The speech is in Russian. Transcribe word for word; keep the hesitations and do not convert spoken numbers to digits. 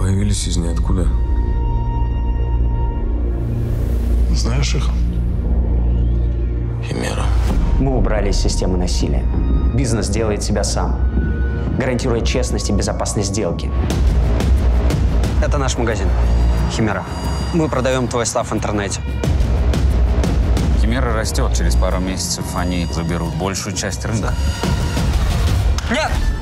Появились из ниоткуда. Знаешь их? Химера. Мы убрали из системы насилия. Бизнес делает себя сам, гарантируя честность и безопасность сделки. Это наш магазин. Химера. Мы продаем твой став в интернете. Химера растет. Через пару месяцев они заберут большую часть рынка. Нет!